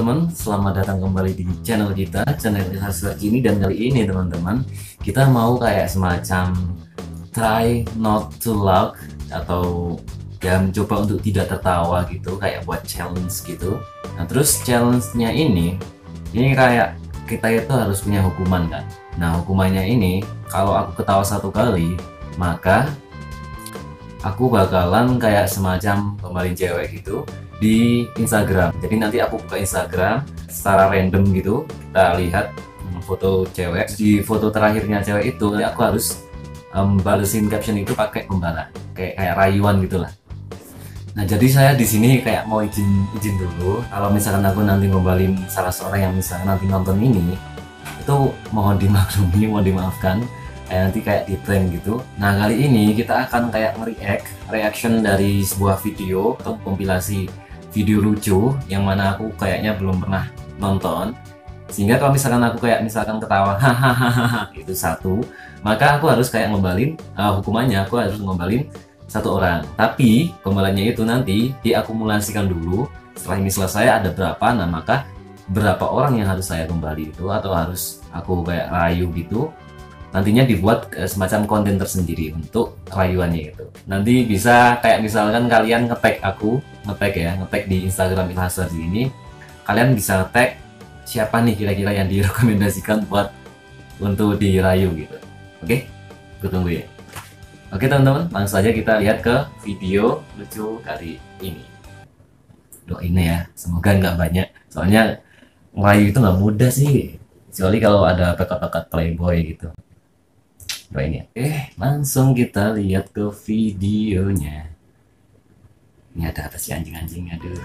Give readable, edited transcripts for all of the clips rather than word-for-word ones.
teman-teman, selamat datang kembali di channel kita, channel Ilhas ini. Dan kali ini teman-teman, kita mau kayak semacam try not to laugh, atau ya mencoba untuk tidak tertawa gitu, kayak buat challenge gitu. Nah terus challenge-nya ini kayak kita itu harus punya hukuman kan. Nah hukumannya ini, kalau aku ketawa satu kali, maka aku bakalan kayak semacam kemarin cewek gitu di Instagram. Jadi nanti aku buka Instagram secara random gitu, kita lihat foto cewek. Di foto terakhirnya cewek itu nanti aku harus balesin caption itu pakai pembala, kayak rayuan gitulah. Nah jadi saya di sini kayak mau izin dulu, kalau misalkan aku nanti ngombalin salah seorang yang misalkan nanti nonton ini, itu mohon dimaklumi, mohon dimaafkan, nanti kayak di prank gitu. Nah kali ini kita akan kayak reaction dari sebuah video atau kompilasi video lucu yang mana aku kayaknya belum pernah nonton, sehingga kalau misalkan aku kayak misalkan ketawa hahaha itu satu, maka aku harus kayak ngombalin, hukumannya aku harus ngombalin satu orang. Tapi gombalannya itu nanti diakumulasikan dulu. Setelah ini selesai ada berapa, nah maka berapa orang yang harus saya gombali itu, atau harus aku kayak rayu gitu, nantinya dibuat semacam konten tersendiri untuk rayuannya itu. Nanti bisa kayak misalkan kalian nge-tag aku, nge-tag di Instagram Ilhas ini, kalian bisa tag siapa nih kira-kira yang direkomendasikan buat untuk dirayu gitu. Oke, aku tunggu ya. Oke teman-teman, langsung saja kita lihat ke video lucu kali ini. Doain ya, semoga nggak banyak, soalnya ngerayu itu nggak mudah sih, kecuali kalau ada pekat-pekat playboy gitu. Doain ya. Langsung kita lihat ke videonya. Ini ada apa sih anjing-anjing, aduh.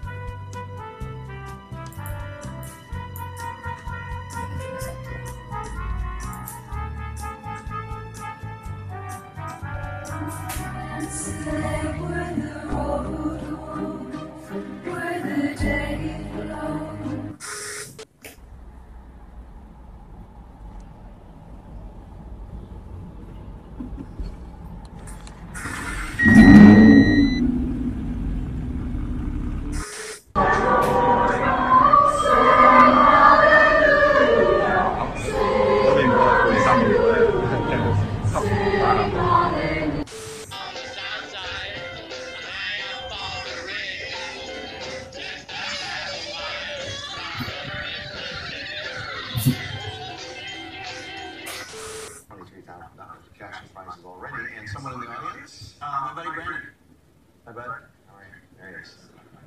Cash prizes already, and someone in the audience, my buddy Brandon. Hi, bud. How are you? There he is.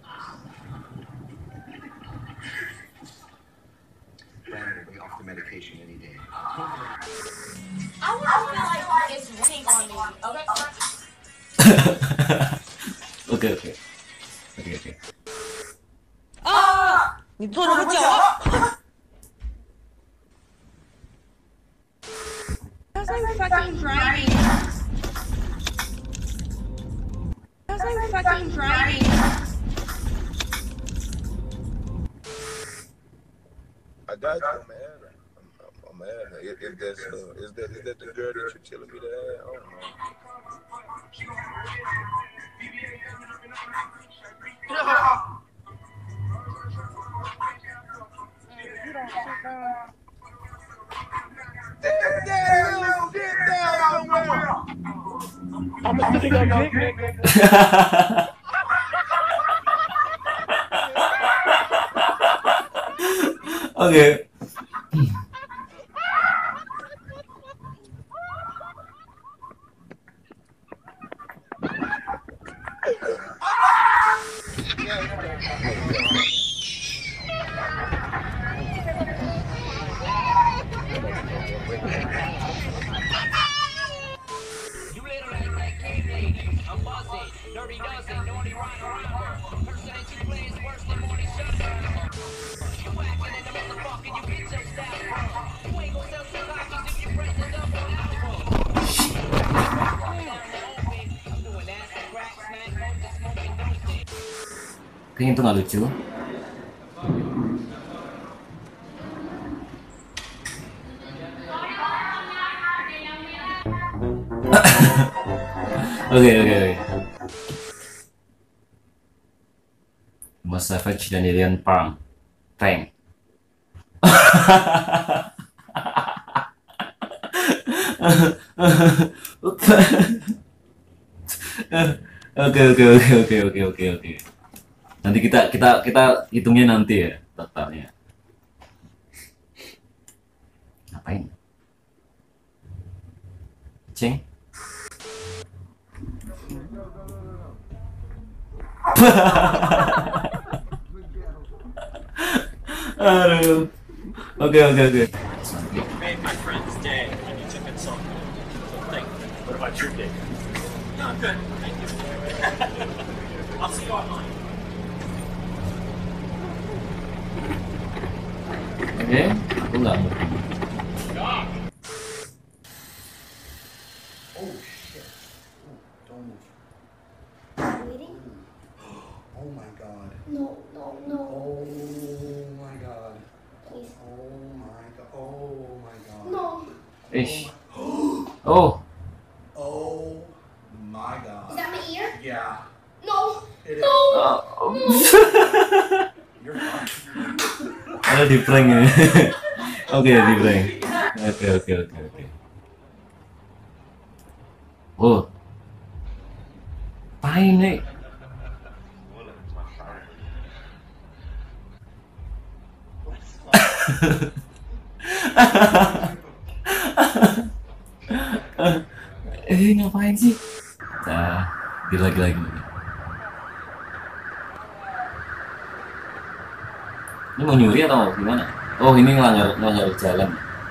Brandon will be off the medication any day. I want to feel like it's raining on me. Okay. Okay. 啊！你做什么脚啊？How's like fucking driving? How's like fucking driving? I got you, man. I'm mad. Is that the girl that you're telling me that? I don't know. I'm gonna sit on your dick, nigga. Oke. Kayaknya itu nggak lucu. Oke. Mas Savage dan Lilian Pang. Prank. Oke oke oke oke oke oke oke. Nanti kita hitungnya nanti ya totalnya. Ngapain? Ceng. Aduh. Oke oke oke. Made my friend's day when you took it so. Thank you. What about your day? No, I'm good. Thank you. I'll see you online. Oke, aku nggak ngerti. Oh shit. Don't move. Waiting? Oh my god. No, no, no. Oh my god. Please. Oh my god. Oh my god. No. Ish. Oh. Oh my god. Is that my ear? Yeah. No. It No. is. You're fine. Ada di prank ya. Oke, di prank. Oke oke oke oke. Oh. Apain nih? Ngapain sih? Nah, lagi. Ini mau nyuri atau gimana? Oh, ini ngelanggar jalan.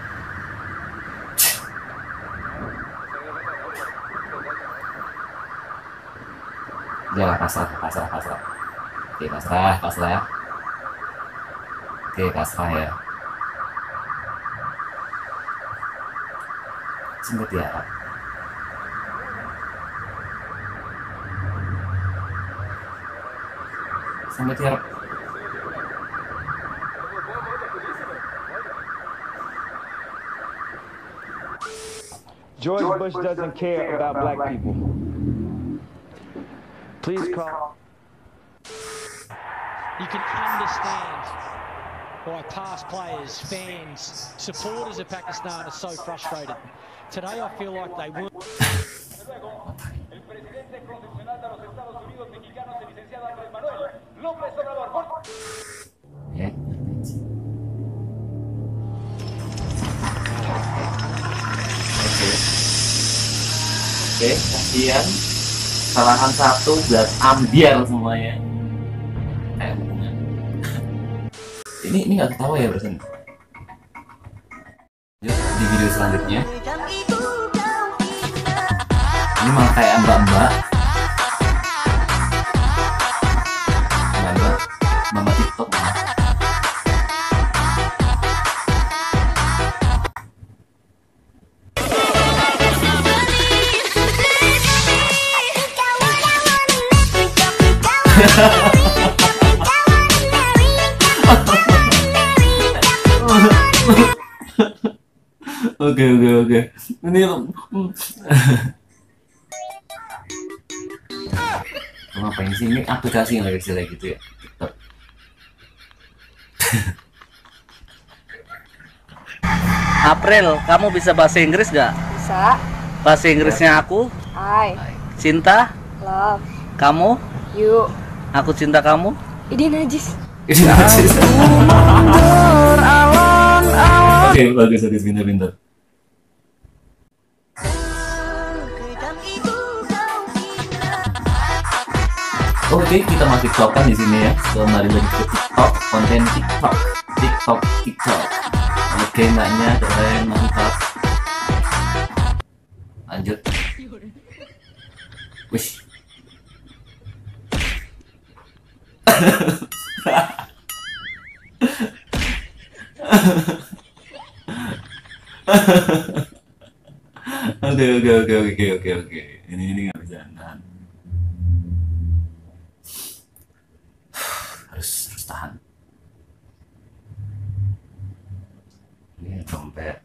Ya lah, pasrah. Oke, pasrah. Oke, pasrah ya. Sempet ya. Sampai tiarap. George Bush doesn't care about black people. Please call. You can understand why past players, fans, supporters of Pakistan are so frustrated. Today I feel like they weren't. Ya. Oke, kasihan. Kesalahan satu buat ambiar semuanya. Kayak hubungan. Ini nggak ketawa ya barusan. Yuk, di video selanjutnya. Ini malah kayak mbak-mbak. Mama TikTok malah. Oke. Ini ngapain sih, ini aplikasi yang lagi jelek gitu ya, TikTok. April, kamu bisa bahasa Inggris gak? Bisa. Bahasa Inggrisnya aku, I cinta, love kamu, you. aku cinta kamu. Ide najis. Ini najis. Oke, bagus, pintar. Oke, kita masih TikTokan di sini ya. Kembali lagi ke TikTok, konten TikTok. Oke, mbaknya keren, mantap. Lanjut. Wish. Oke. Ini nggak bisa nahan. Harus tahan. Ini dompet.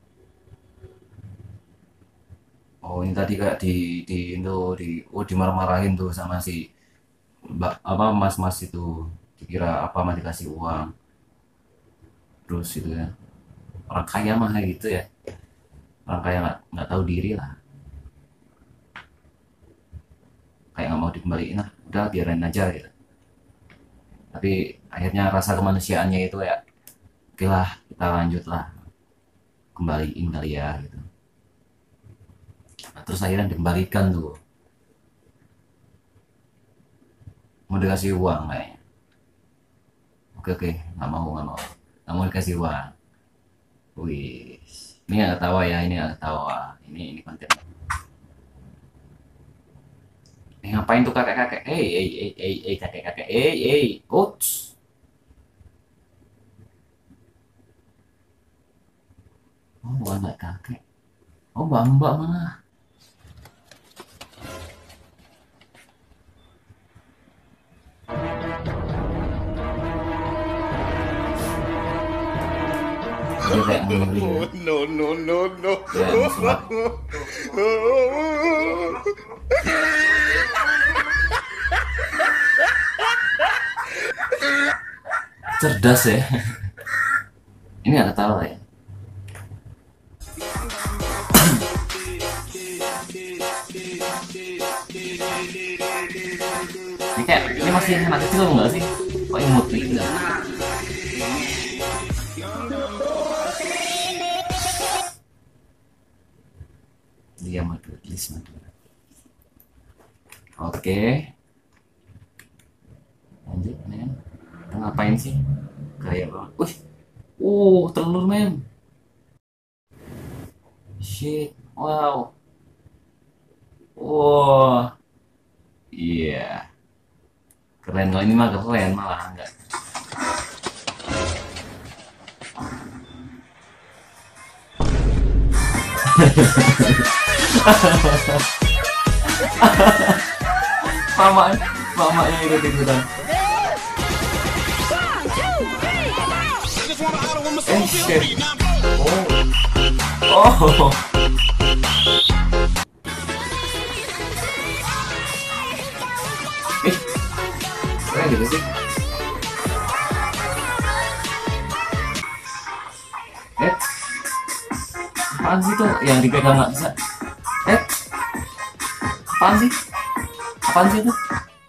Oh, ini tadi kayak dimarah-marahin tuh sama si mbak, mas itu, dikira apa, mah dikasih uang. terus gitu ya. Orang kaya mah kayak gitu ya, orang kaya nggak tahu diri lah, kayak nggak mau dikembaliin lah, udah biarin aja gitu. Tapi akhirnya rasa kemanusiaannya itu ya, oke lah kita lanjut lah, kembaliin kali ya gitu. Nah, terus akhirnya dikembalikan tuh, mau dikasih uang kayaknya. Oke, nggak mau dikasih uang. Wih, ini nggak ketawa ya, ini nggak ketawa, ini konten. Ngapain tuh kakek-kakek? Kakek-kakek, coach. Oh, bukan nggak kakek. Oh, mbak mana? Dia kayak ngeri. No. Ya, musuh. Cerdas ya. Ini nggak ketawa ya. Ini kayak, ini masih anak kecil nggak sih? Kok imut gitu? Dia Madura, list Madura. Oke. Lanjut nih. Kita ngapain sih? Kayak banget. Telur men. Shit. Wow. Wow. Iya. Keren, kalau ini mah keren malah enggak. Mamanya ikut-ikutan. Shit. Oh. Kayak gitu sih. Apaan sih tuh yang dipegang nggak bisa? Apaan sih? Apaan sih itu?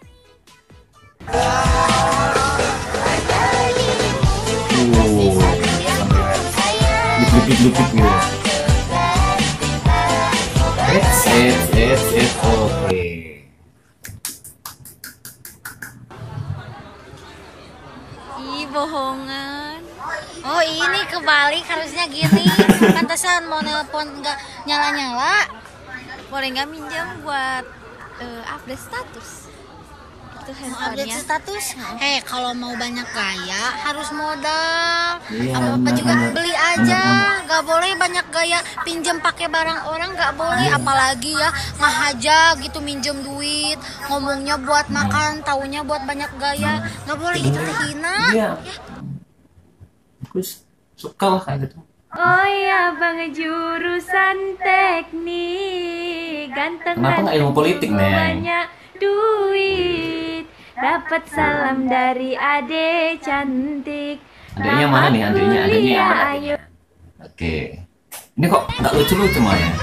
Lupit gitu. Oke. Ih, bohongan. Oh, ini kebalik harusnya gini. Pantesan mau nelpon nggak nyala-nyala. Boleh nggak minjam buat update status? Itu update status? Kalau mau banyak gaya harus modal. Iya, Apa juga beli aja. Nggak boleh banyak gaya pinjam pakai barang orang, nggak boleh. Apalagi ya ngahaja gitu minjem duit. Ngomongnya buat makan, taunya buat banyak gaya. Nggak boleh, itu hina. Iya. Terus suka lah kayak gitu. Oh ya bang, jurusan teknik, ganteng. Kenapa nggak ilmu politik, Neng? Banyak duit, dapat salam dari ade cantik. Adanya mana nih? Adanya yang mana? Oke. Ini kok nggak lucu-lucu mah ya?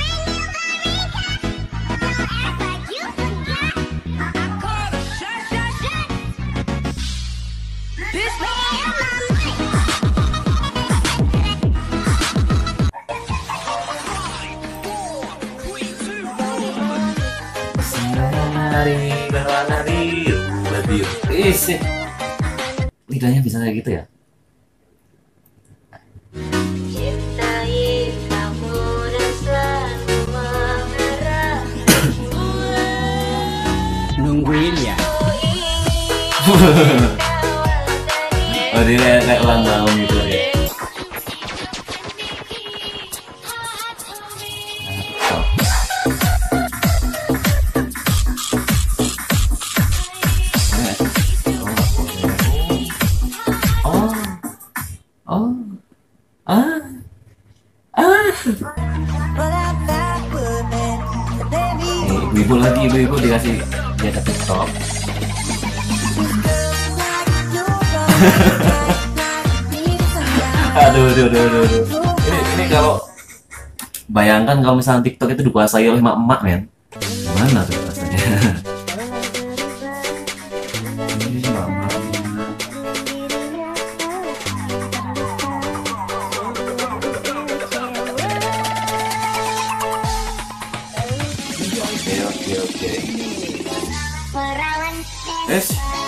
Berwarna biru. Lidahnya bisa kayak gitu ya? Nungguin ya. Oh, dia kayak ulang tahun gitu ya. Ibu-ibu dikasih dia ke TikTok. Aduh. Ini kalau bayangkan kalau misalnya TikTok itu dikuasai oleh emak-emak, men. Gimana tuh rasanya? Ini emak-emak. Oke. Nggak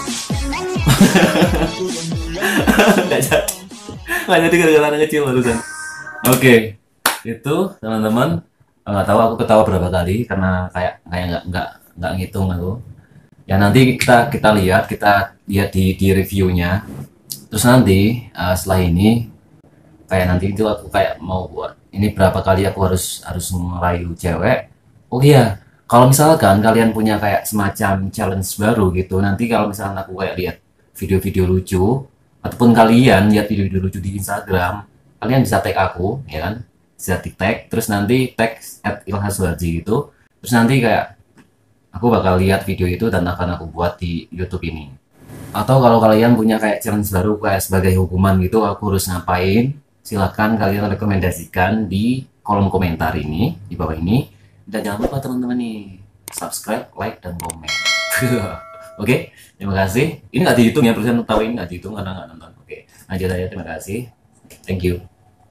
jadi gara-gara anak kecil barusan. Oke, itu teman-teman, nggak tahu aku ketawa berapa kali karena kayak nggak ngitung aku. Ya nanti kita lihat di reviewnya. Terus nanti setelah ini kayak nanti itu aku kayak mau buat ini berapa kali aku harus merayu cewek. Oh iya, kalau misalkan kalian punya kayak semacam challenge baru gitu, nanti kalau misalkan aku kayak lihat video-video lucu ataupun kalian lihat video-video lucu di Instagram, kalian bisa tag aku, ya kan? Bisa di tag, terus nanti tag @ilham_suharji gitu. Terus nanti kayak aku bakal lihat video itu dan akan aku buat di YouTube ini. Atau kalau kalian punya kayak challenge baru kayak sebagai hukuman gitu, aku harus ngapain? Silakan kalian rekomendasikan di kolom komentar ini, di bawah ini. Dan jangan lupa teman-teman nih, subscribe, like, dan komen. Oke, terima kasih. Ini nggak dihitung ya, persen tahu ini nggak dihitung karena nggak nonton. Oke, lanjut aja. Terima kasih. Thank you.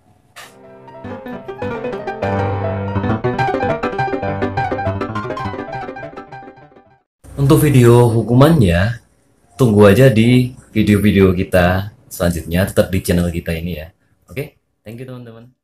Untuk video hukumannya, tunggu aja di video-video kita selanjutnya. Tetap di channel kita ini ya. Oke, thank you teman-teman.